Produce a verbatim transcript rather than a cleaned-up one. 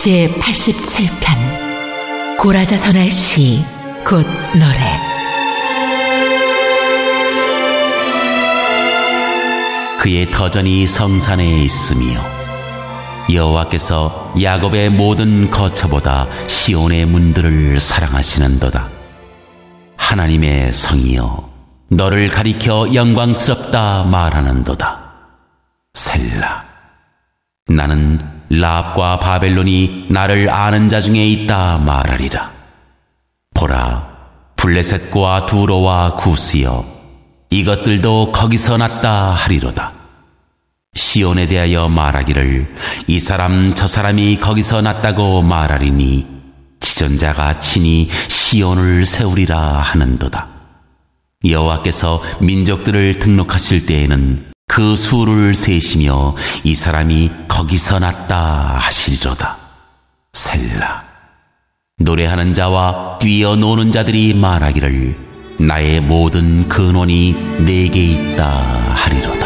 제팔십칠 편 고라자선의 시 곧 노래. 그의 터전이 성산에 있으며 여호와께서 야곱의 모든 거처보다 시온의 문들을 사랑하시는도다. 하나님의 성이여, 너를 가리켜 영광스럽다 말하는도다. 셀라. 나는 라합과 바벨론이 나를 아는 자 중에 있다 말하리라. 보라, 블레셋과 두로와 구스여, 이것들도 거기서 났다 하리로다. 시온에 대하여 말하기를 이 사람 저 사람이 거기서 났다고 말하리니 지존자가 친히 시온을 세우리라 하는도다. 여호와께서 민족들을 등록하실 때에는 그 수를 세시며 이 사람이 거기서 났다 하시리로다. 셀라. 노래하는 자와 뛰어노는 자들이 말하기를 나의 모든 근원이 내게 있다 하리로다.